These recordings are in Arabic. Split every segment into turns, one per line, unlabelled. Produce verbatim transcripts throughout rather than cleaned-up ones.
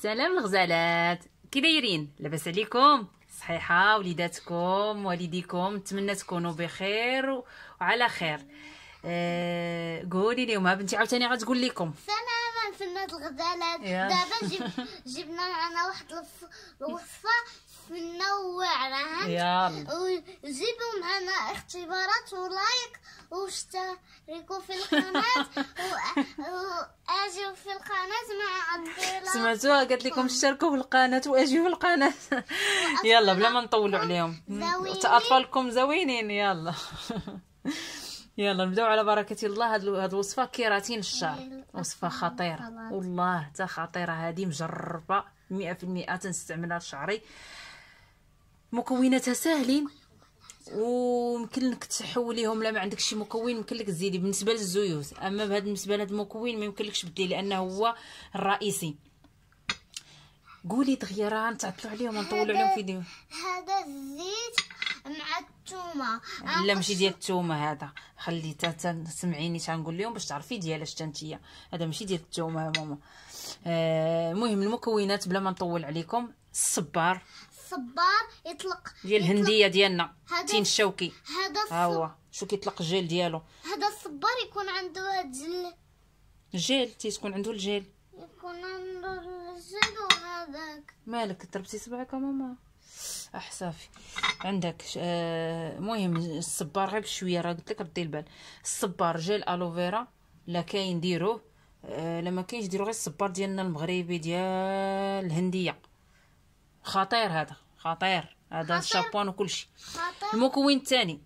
السلام الغزالات، كي دايرين؟ لاباس عليكم؟ صحيحه وليداتكم والديكم، نتمنى تكونوا بخير وعلى خير. أه... قولي لهم ها بنتي عاوتاني غتقول لكم
سلام فنات الغزالات. دابا جيب جبنا معنا واحد الوصفه منوعه،
يلا
وجيبوا معنا اختبارات ولايك واشتركوا في القناه واجيو في القناه مع الطيله.
سمعتوها؟ قالت لكم اشتركوا في القناه واجيو في القناه. يلا بلا ما نطولوا عليهم، اطفالكم زوينين. يلا يلا نبداو على بركه الله. هاد هاد الوصفه كيراتين الشعر، وصفه خطيره والله، حتى خطيره هذه، مجربه مئة في المئة تنستعملها لشعري. مكوناتها ساهلين ويمكن لك تحوليهم. لا ما عندك شي مكون يمكن لك تزيدي بالنسبه للزيوت، اما بهذا بالنسبه لهذا المكون ما يمكن لكش تبدلي لانه هو الرئيسي. قولي دغيا نتعطلوا عليهم ونطولوا عليهم فيديو.
هذا الزيت مع الثومه.
لا ماشي ديال الثومه هذا، خلي تسمعيني تنقول لهم باش تعرفي ديال اش تنتيا. هذا ماشي ديال الثومه يا ماما. المهم آه المكونات بلا ما نطول عليكم. الصبار،
الصبار يطلق
ديال الهنديه ديالنا، تين الشوكي.
هذا
ها هو شو كيطلق الجيل ديالو.
هذا الصبار يكون عنده هاد الجل
الجيل، تيكون عنده الجيل،
يكون عنده الجل. وهذاك
مالك ضربتي صبعك يا ماما؟ احصافي عندك. المهم آه الصبار غير بشويه، راه قلت لك ردي البال. الصبار جيل الوفيرا، لا كاين ديروه، آه لما كاينش ديروا غير الصبار ديالنا المغربي ديال الهنديه. خطير هذا، خطير هذا، الشابون وكلشي. المكون الثاني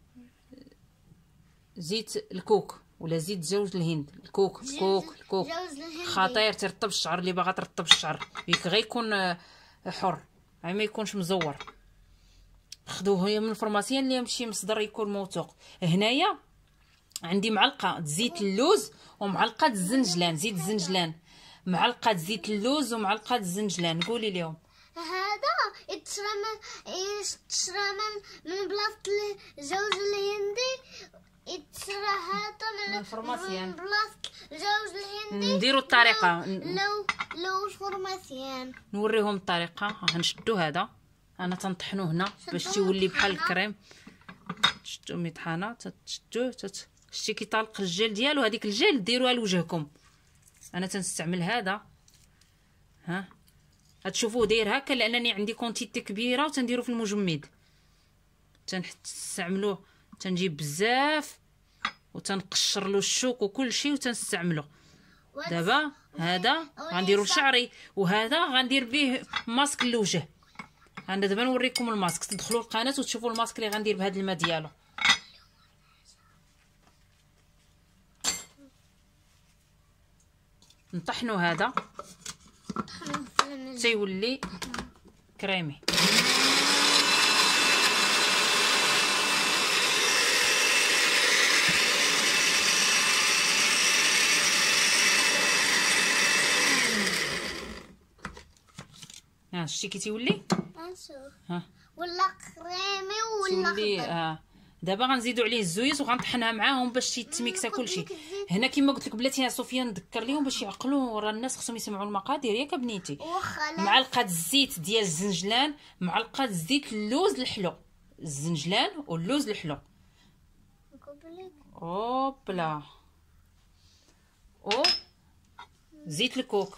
زيت الكوك ولا زيت زوج الهند. الكوك الكوك الكوك خطير، ترطب الشعر. اللي باغا ترطب الشعر ياك غير يكون حر، يعني ما يكونش مزور. خذوه من الفرماسيان اللي يمشي مصدر يكون موثوق. هنايا عندي معلقه زيت اللوز ومعلقه الزنجلان، زيت الزنجلان، معلقه زيت اللوز ومعلقه الزنجلان. قولي لهم.
هذا يتشرى من يتشرى من من بلاصه الزوج الهندي، يتشرى هذا من
الفرماسيان،
من بلاصه الزوج الهندي.
نديروا الطريقه،
لو لو الفرماسيان
نوريهم الطريقه. غنشدو هذا، انا تنطحنو هنا باش تيولي بحال الكريم. تشدو مطحنه، تشدوه شتي كيطلق الجيل ديالو. هذيك الجيل ديروها لوجهكم. انا تنستعمل هذا، ها غتشوفوه داير هكا لانني عندي كونتيتي كبيره وتنديرو في المجمد. تنستعملوه، تنجيب بزاف وتنقشر له الشوك وكل شيء وتنستعملو. دابا هذا غنديرو لشعري، وهذا غندير به ماسك للوجه. انا دابا نوريكم الماسك، تدخلوا القناه وتشوفوا الماسك اللي غندير بهذا الماء ديالو. نطحنوا هذا تيولي كريمي. ها شتي كي تيولي، ها
ولا كريمي ولا
تولي. ها دابا غنزيدو عليه الزيوت وغنطحنها معاهم باش تيتميكسا كلشي. هنا كما قلت لك بلاتي يا صوفيا نذكر لهم باش يعقلوا، راه الناس خصهم يسمعوا المقادير ياك بنيتي. معلقه الزيت ديال الزنجلان، معلقه زيت اللوز الحلو، الزنجلان واللوز الحلو. اوبلا، او زيت الكوك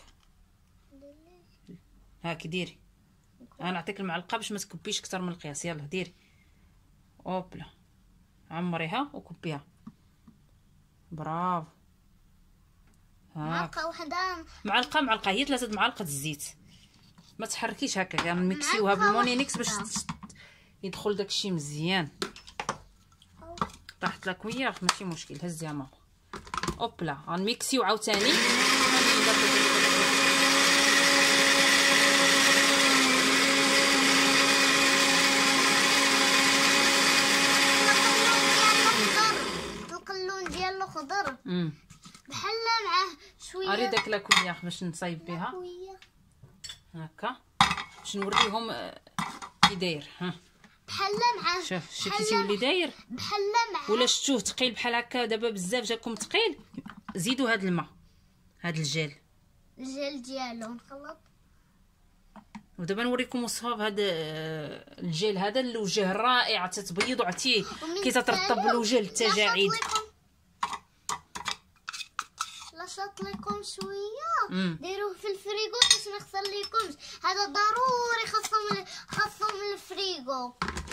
هاكي ديري. انا نعطيك المعلقه باش ما تكبيش اكثر من القياس. يلا ديري، اوبلا، عمريها وكبيها. برافو.
معلقه وحده،
معلقه معلقه هي ثلاثه معالق الزيت. ما تحركيش هكا، غنميكسيوها بالمونينيكس باش يدخل داكشي مزيان. طاحت لك وياه ماشي مشكل، هزيها ماما. اوبلا، غنميكسيو عاوتاني.
خضر
امم
بحال معاه شويه.
اريد داك لاكويا باش نصايب بها هكا باش نوريهم كي داير. ها
بحال معاه،
شوف شتي تيولي داير
بحال معاه.
ولا شفتوه ثقيل بحال هكا. دابا بزاف جاكم ودابا نوريكم وصفه بهذا الجيل هذا الوجه رائع، تتبيض وعرفتي كي تترطب الوجه للتجاعيد.
لاصط لكم شويه ديروه في الفريغو باش ما يخسر لكمش، هذا ضروري خاصهم خاصهم الفريغو.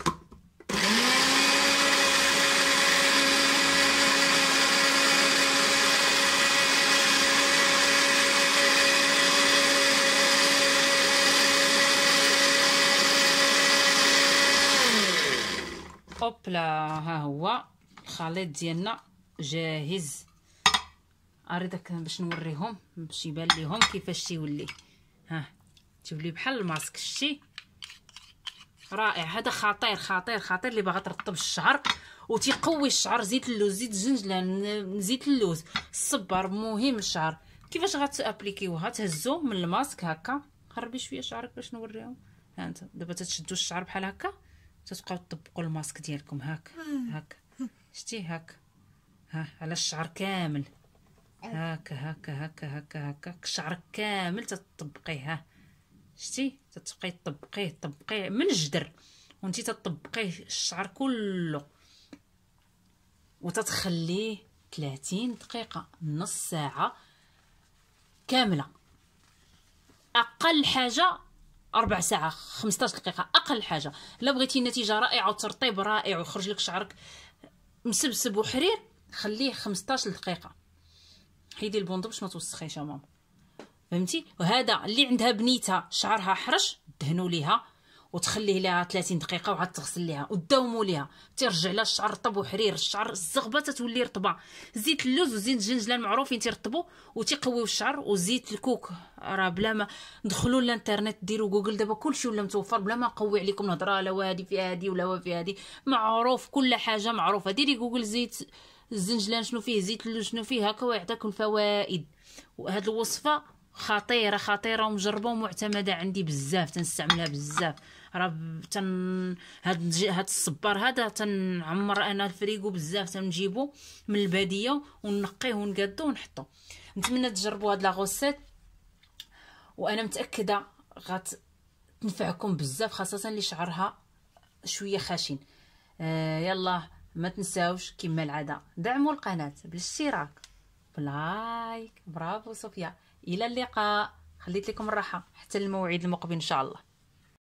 اوبلا، ها هو الخليط ديالنا جاهز. اريدك باش نوريهم باش يبان ليهم كيفاش تيولي. ها تيولي بحال الماسك، شتي رائع. هذا خطير خطير خطير اللي باغا ترطب الشعر وتيقوي الشعر. زيت اللوز، زيت الزنجلان، زيت اللوز، الصبار مهم الشعر. كيفاش غتابليكيوها؟ تهزو من الماسك هكا، قربي شويه شعرك باش نوريهم. ها انت دابا تتشدوا الشعر بحال هكا، تتبقاو تطبقوا الماسك ديالكم هاك هاك، شتي هاك. ها على الشعر كامل هاكا هاكا هاكا هاكا هاكا الشعر كامل تطبقيه. ها شتي تتبقاي تطبقيه تطبقيه من الجدر وانتي تطبقيه الشعر كله، وتتخليه ثلاثين دقيقه نص ساعه كامله. اقل حاجه ربع ساعه خمسطاش دقيقه اقل حاجه. الا بغيتي نتيجه رائعه وترطيب رائع ويخرج لك شعرك مسبسب وحرير، خليه خمسطاش دقيقه. حيدي البوندو باش ما توسخيش ماما، فهمتي؟ وهذا اللي عندها بنيتها شعرها حرش دهنوا ليها وتخليه لها ثلاثين دقيقه وعاد تغسل ليها وداوموا ليها، ترجع لها الشعر رطب وحرير. الشعر الزغبه تتولي رطبه. زيت اللوز وزيت الجنجلان معروفين تيرطبوا وتيقويو الشعر، وزيت الكوك راه بلا ما دخلوا للانترنت ديروا جوجل دابا كلشي ولا متوفر، بلا ما نقوي عليكم الهضره لا هادي في هادي ولا في هادي، معروف كل حاجه معروفه. ديري جوجل زيت الزنجلان شنو فيه، زيت اللوز شنو فيه، هكا ويعطيكم الفوائد. وهاد الوصفه خطيره خطيره ومجربه ومعتمده عندي بزاف، تنستعملها بزاف. راه تن هاد هاد الصبار هذا تنعمر انا الفريغو بزاف، تنجيبو من الباديه ونقيه ونقادو ونحطو. نتمنى تجربوا هاد لا غوسيت وانا متاكده غتنفعكم بزاف، خاصه اللي شعرها شويه خشن. آه يلا ما تنساوش كما العاده دعموا القناه بالاشتراك بلايك. برافو صوفيا، الى اللقاء، خليت لكم الراحه حتى الموعد المقبل ان شاء الله.